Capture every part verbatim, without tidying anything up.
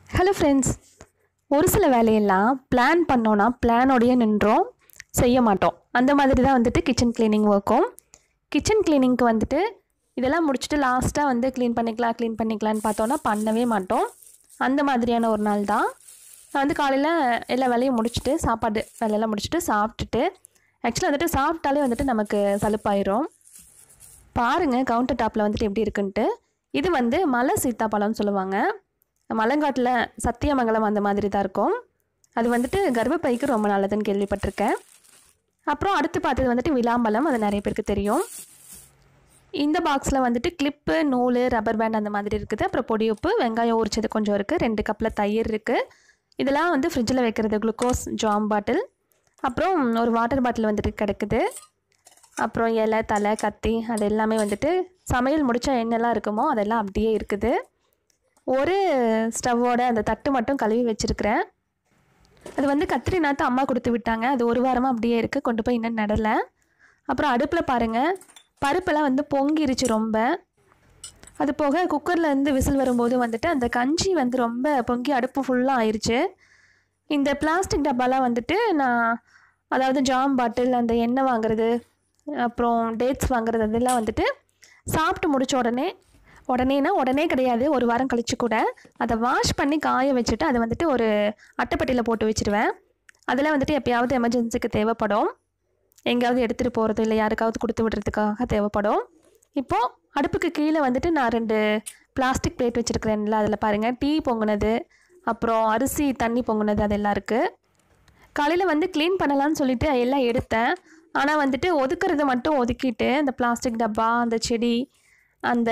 Hello friends, ஒரு சில வேலையெல்லாம் பிளான் பண்ணோன்னா பிளானோடையே நின்றோம், செய்ய மாட்டோம். அந்த மாதிரி தான் வந்துட்டு கிச்சன் க்ளீனிங் ஒர்க்கும். கிச்சன் க்ளீனிங்க்கு வந்துட்டு இதெல்லாம் முடிச்சுட்டு லாஸ்ட்டாக வந்து க்ளீன் பண்ணிக்கலாம் க்ளீன் பண்ணிக்கலான்னு பார்த்தோன்னா பண்ணவே மாட்டோம். அந்த மாதிரியான ஒரு நாள் தான். நான் வந்து காலையில் எல்லா வேலையும் முடிச்சுட்டு சாப்பாடு வேலையெல்லாம் முடிச்சுட்டு சாப்பிட்டுட்டு ஆக்சுவலாக வந்துட்டு சாப்பிட்டாலே வந்துட்டு நமக்கு சலுப்பாயிரும். பாருங்கள் கவுண்டர் டாப்பில் வந்துட்டு எப்படி இருக்குன்ட்டு. இது வந்து மலை சீத்தாப்பழம்னு சொல்லுவாங்க. மலைங்காட்டில் சத்தியமங்கலம் அந்த மாதிரி தான் இருக்கும். அது வந்துட்டு கர்ப்பப்பைக்கு ரொம்ப நல்லதுன்னு கேள்விப்பட்டிருக்கேன். அப்புறம் அடுத்து பார்த்தது வந்துட்டு விளாம்பழம், அது நிறைய பேருக்கு தெரியும். இந்த பாக்ஸில் வந்துட்டு கிளிப்பு, நூல், ரப்பர் பேண்ட் அந்த மாதிரி இருக்குது. அப்புறம் பொடி உப்பு, வெங்காயம் உரிச்சது கொஞ்சம் இருக்குது, ரெண்டு கப்பில் தயிர் இருக்குது. இதெல்லாம் வந்து ஃப்ரிட்ஜில் வைக்கிறது குளுக்கோஸ் ஜாம் பாட்டில். அப்புறம் ஒரு வாட்டர் பாட்டில் வந்துட்டு கிடக்குது. அப்புறம் இலை, தலை, கத்தி அது எல்லாமே வந்துட்டு சமையல் முடித்தா என்னெல்லாம் இருக்குமோ அதெல்லாம் அப்படியே இருக்குது. ஒரு ஸ்டவ்வோட அந்த தட்டு மட்டும் கழுவி வச்சுருக்கிறேன். அது வந்து கத்திரி நாற்று அம்மா கொடுத்து விட்டாங்க. அது ஒரு வாரமாக அப்படியே இருக்குது, கொண்டு போய் இன்னும் நடலை. அப்புறம் அடுப்பில் பாருங்கள் பருப்பெல்லாம் வந்து பொங்கிருச்சு ரொம்ப. அது போக குக்கரில் இருந்து விசில் வரும்போது வந்துட்டு அந்த கஞ்சி வந்து ரொம்ப பொங்கி அடுப்பு ஃபுல்லாக ஆயிடுச்சு. இந்த பிளாஸ்டிக் டப்பாலாம் வந்துட்டு நான் அதாவது ஜாம் பாட்டில், அந்த எண்ணெய் வாங்குறது, அப்புறம் டேட்ஸ் வாங்குறது, அதெல்லாம் வந்துட்டு சாப்பிட்டு முடித்த உடனே உடனேனா உடனே கிடையாது, ஒரு வாரம் கழித்து கூட அதை வாஷ் பண்ணி காய வச்சுட்டு அதை வந்துட்டு ஒரு அட்டைப்பட்டியில் போட்டு வச்சுருவேன். அதில் வந்துட்டு எப்போயாவது எமர்ஜென்சிக்கு தேவைப்படும், எங்கேயாவது எடுத்துகிட்டு போகிறது இல்லை யாருக்காவது கொடுத்து விடுறதுக்காக தேவைப்படும். இப்போது அடுப்புக்கு கீழே வந்துட்டு நான் ரெண்டு பிளாஸ்டிக் பிளேட் வச்சுருக்கிறேன்ல, அதில் பாருங்கள் டீ பொங்குனது, அப்புறம் அரிசி தண்ணி பொங்குனது அதெல்லாம் இருக்குது. காலையில் வந்து க்ளீன் பண்ணலான்னு சொல்லிவிட்டு எல்லாம் எடுத்தேன். ஆனால் வந்துட்டு ஒதுக்கிறது மட்டும் ஒதுக்கிட்டு அந்த பிளாஸ்டிக் டப்பா, அந்த செடி, அந்த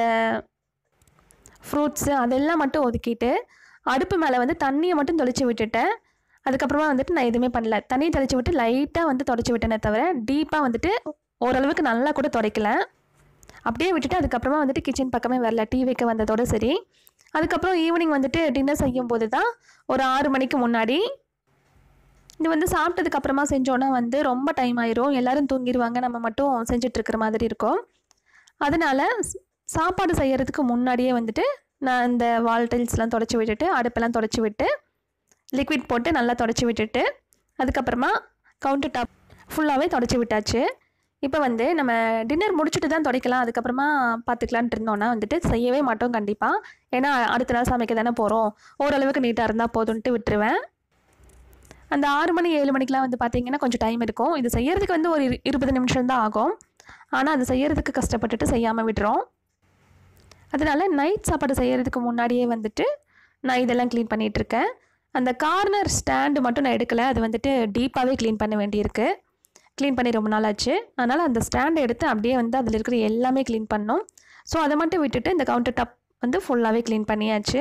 ஃப்ரூட்ஸு அதெல்லாம் மட்டும் ஒதுக்கிட்டு அடுப்பு மேலே வந்து தண்ணியை மட்டும் தெளித்து விட்டுட்டேன். அதுக்கப்புறமா வந்துட்டு நான் எதுவுமே பண்ணல, தண்ணியை தெளித்து விட்டு லைட்டாக வந்து தொடச்சி விட்டேனே தவிர டீப்பாக வந்துட்டு ஓரளவுக்கு நல்லா கூட துடைக்கல, அப்படியே விட்டுட்டு அதுக்கப்புறமா வந்துட்டு கிச்சன் பக்கமே வரல, டீ வைக்க வந்ததோடு சரி. அதுக்கப்புறம் ஈவினிங் வந்துட்டு டின்னர் செய்யும் போது தான் ஒரு ஆறு மணிக்கு முன்னாடி. இது வந்து சாப்பிட்டதுக்கப்புறமா செஞ்சோன்னா வந்து ரொம்ப டைம் ஆயிரும், எல்லோரும் தூங்கிடுவாங்க, நம்ம மட்டும் செஞ்சிட்ருக்கிற மாதிரி இருக்கும். அதனால் சாப்பாடு செய்கிறதுக்கு முன்னாடியே வந்துட்டு நான் இந்த வால் டைல்ஸ்லாம் தொடச்சி விட்டுட்டு அடுப்பெல்லாம் தொடச்சி விட்டு லிக்விட் போட்டு நல்லா தொடச்சி விட்டுட்டு அதுக்கப்புறமா கவுண்டர் டாப் ஃபுல்லாகவே தொடச்சி விட்டாச்சு. இப்போ வந்து நம்ம டின்னர் முடிச்சுட்டு தான் துடைக்கலாம், அதுக்கப்புறமா பார்த்துக்கலான்ட்டு இருந்தோன்னா வந்துட்டு செய்யவே மாட்டோம் கண்டிப்பாக. ஏன்னா அடுத்த நாள் சமைக்க தானே போகிறோம், ஓரளவுக்கு நீட்டாக இருந்தால் போதுன்ட்டு விட்டுருவேன். அந்த ஆறு மணி ஏழு மணிக்கெலாம் வந்து பார்த்திங்கன்னா கொஞ்சம் டைம் இருக்கும். இது செய்கிறதுக்கு வந்து ஒரு இருபது நிமிஷம் தான் ஆகும். ஆனால் அது செய்கிறதுக்கு கஷ்டப்பட்டுட்டு செய்யாமல் விடுறோம். அதனால் நைட் சாப்பாடு செய்கிறதுக்கு முன்னாடியே வந்துட்டு நான் இதெல்லாம் க்ளீன் பண்ணிகிட்ருக்கேன். அந்த கார்னர் ஸ்டாண்டு மட்டும் நான் எடுக்கலை, அது வந்துட்டு டீப்பாகவே க்ளீன் பண்ண வேண்டியிருக்கு. க்ளீன் பண்ணி ரொம்ப நாள் ஆச்சு. அதனால் அந்த ஸ்டாண்டை எடுத்து அப்படியே வந்து அதில் இருக்கிற எல்லாமே க்ளீன் பண்ணோம். ஸோ அதை மட்டும் விட்டுட்டு இந்த கவுண்டர் டாப் வந்து ஃபுல்லாகவே க்ளீன் பண்ணியாச்சு.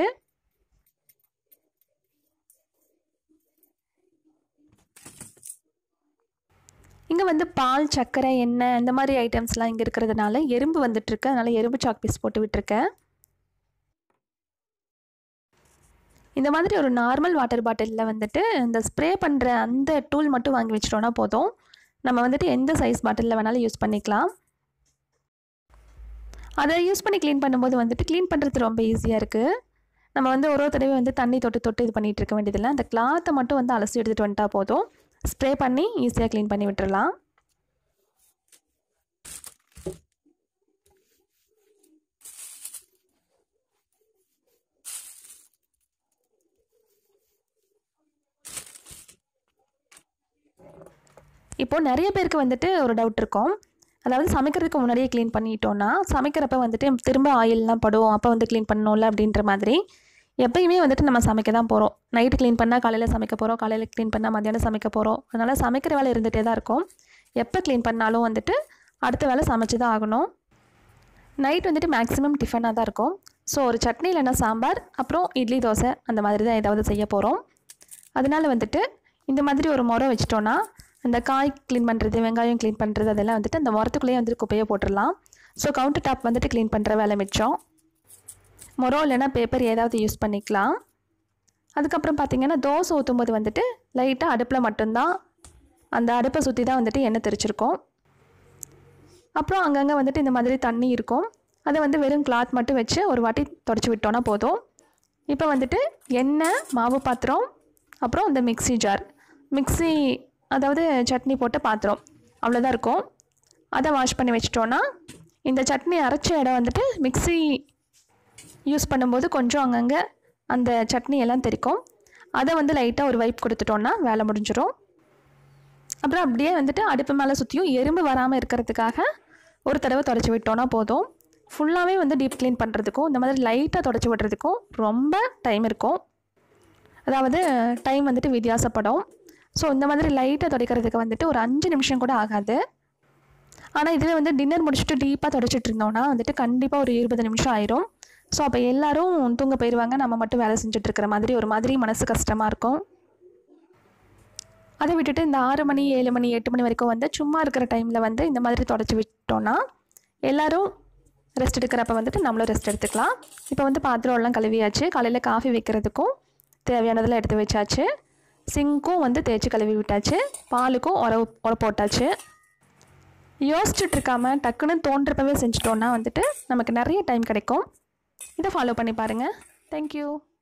இங்கே வந்து பால், சர்க்கரை, எண்ணெய் இந்த மாதிரி ஐட்டம்ஸ்லாம் இங்கே இருக்கிறதுனால எறும்பு வந்துட்டுருக்கு, அதனால் எறும்பு சாக் பீஸ் போட்டு விட்டுருக்கேன். இந்த மாதிரி ஒரு நார்மல் வாட்டர் பாட்டிலில் வந்துட்டு இந்த ஸ்ப்ரே பண்ணுற அந்த டூல் மட்டும் வாங்கி வச்சிட்டோன்னா போதும், நம்ம வந்துட்டு எந்த சைஸ் பாட்டிலில் வேணாலும் யூஸ் பண்ணிக்கலாம். அதை யூஸ் பண்ணி க்ளீன் பண்ணும்போது வந்துட்டு க்ளீன் பண்ணுறது ரொம்ப ஈஸியாக இருக்குது. நம்ம வந்து ஒரு ஒரு தடவை வந்து தண்ணி தொட்டு தொட்டு இது பண்ணிகிட்டு இருக்க வேண்டியதில்லை, அந்த கிளாத்தை மட்டும் வந்து அலசி எடுத்துகிட்டு வந்துட்டா போதும், ஸ்ப்ரே பண்ணி ஈஸியாக க்ளீன் பண்ணி விட்டுறலாம். இப்போது நிறைய பேருக்கு வந்துட்டு ஒரு டவுட் இருக்கும், அதாவது சமைக்கிறதுக்கு முன்னாடியே க்ளீன் பண்ணிட்டோன்னா சமைக்கிறப்ப வந்துட்டு திரும்ப ஆயிலெலாம் படும், அப்போ வந்து க்ளீன் பண்ணணும்ல அப்படின்ற மாதிரி. எப்பயுமே வந்துட்டு நம்ம சமைக்க தான் போகிறோம், நைட்டு க்ளீன் பண்ணால் காலையில் சமைக்க போகிறோம், காலையில் க்ளீன் பண்ணால் மத்தியானம் சமைக்க போகிறோம். அதனால் சமைக்கிற வேலை இருந்துகிட்டே தான் இருக்கும். எப்போ க்ளீன் பண்ணாலும் வந்துட்டு அடுத்த வேலை சமைச்சு தான் ஆகணும். நைட் வந்துட்டு மேக்ஸிமம் டிஃபனாக தான் இருக்கும். ஸோ ஒரு சட்னி இல்லைன்னா சாம்பார், அப்புறம் இட்லி, தோசை அந்த மாதிரி தான் ஏதாவது செய்ய போகிறோம். அதனால் வந்துட்டு இந்த மாதிரி ஒரு முறை வச்சிட்டோன்னா அந்த காய் க்ளீன் பண்ணுறது, வெங்காயம் க்ளீன் பண்ணுறது அதெல்லாம் வந்துட்டு அந்த முறத்துக்குள்ளேயே வந்துட்டு குப்பையை போட்டுடலாம். ஸோ கவுண்டர் டாப் வந்துட்டு க்ளீன் பண்ணுற வேலை மிச்சம். முறம் இல்லைன்னா பேப்பர் ஏதாவது யூஸ் பண்ணிக்கலாம். அதுக்கப்புறம் பார்த்திங்கன்னா தோசை ஊற்றும்போது வந்துட்டு லைட்டாக அடுப்பில் மட்டும்தான் அந்த அடுப்பை சுற்றி தான் வந்துட்டு எண்ணெய் தெரிச்சிருக்கோம். அப்புறம் அங்கங்கே வந்துட்டு இந்த மாதிரி தண்ணி இருக்கும், அதை வந்து வெறும் கிளாத் மட்டும் வச்சு ஒரு வாட்டி தொடச்சி விட்டோன்னா போதும். இப்போ வந்துட்டு எண்ணெய், மாவு பாத்திரம், அப்புறம் இந்த மிக்ஸி ஜார், மிக்ஸி அதாவது சட்னி போட்ட பாத்திரம் அவ்வளோதான் இருக்கும். அதை வாஷ் பண்ணி வச்சிட்டோன்னா இந்த சட்னி அரைச்ச இடம் வந்துட்டு மிக்ஸி யூஸ் பண்ணும்போது கொஞ்சம் அங்கங்கே அந்த சட்னி எல்லாம் தெரிக்கும். அதை வந்து லைட்டாக ஒரு வைப் கொடுத்துட்டோன்னா வேலை முடிஞ்சிடும். அப்புறம் அப்படியே வந்துட்டு அடுப்பு மேலே சுற்றியும் எறும்பு வராமல் இருக்கிறதுக்காக ஒரு தடவை தொடச்சி விட்டோன்னா போதும். ஃபுல்லாகவே வந்து டீப் க்ளீன் பண்ணுறதுக்கும் இந்த மாதிரி லைட்டாக தொடச்சி விடுறதுக்கும் ரொம்ப டைம் இருக்கும். அதாவது டைம் வந்துட்டு வித்தியாசப்படும். ஸோ இந்த மாதிரி லைட்டாக துடைக்கிறதுக்கு வந்துட்டு ஒரு அஞ்சு நிமிஷம் கூட ஆகாது. ஆனால் இதுவே வந்து டின்னர் முடிச்சுட்டு டீப்பாக தொடச்சிட்டு இருந்தோன்னா வந்துட்டு கண்டிப்பாக ஒரு இருபது நிமிஷம் ஆயிரும். ஸோ அப்போ எல்லோரும் தூங்க போயிடுவாங்க, நம்ம மட்டும் வேலை செஞ்சுட்ருக்கிற மாதிரி ஒரு மாதிரி மனசு கஷ்டமாக இருக்கும். அதை விட்டுட்டு இந்த ஆறு மணி ஏழு மணி எட்டு மணி வரைக்கும் வந்து சும்மா இருக்கிற டைமில் வந்து இந்த மாதிரி தொடச்சி விட்டோன்னா எல்லோரும் ரெஸ்ட் எடுக்கிறப்ப வந்துட்டு நம்மளும் ரெஸ்ட் எடுத்துக்கலாம். இப்போ வந்து பாத்திரம்லாம் கழுவியாச்சு. காலையில் காஃபி வைக்கிறதுக்கும் தேவையானதெல்லாம் எடுத்து வச்சாச்சு. சிங்க்கும் வந்து தேய்ச்சி கழுவி விட்டாச்சு. பாலுக்கும் உர உர போட்டாச்சு. யோசிச்சுட்டு இருக்காமல் டக்குன்னு தோன்றப்பவே செஞ்சிட்டோன்னா வந்துட்டு நமக்கு நிறைய டைம் கிடைக்கும். இதை ஃபாலோ பண்ணி பாருங்கள். தேங்க்யூ.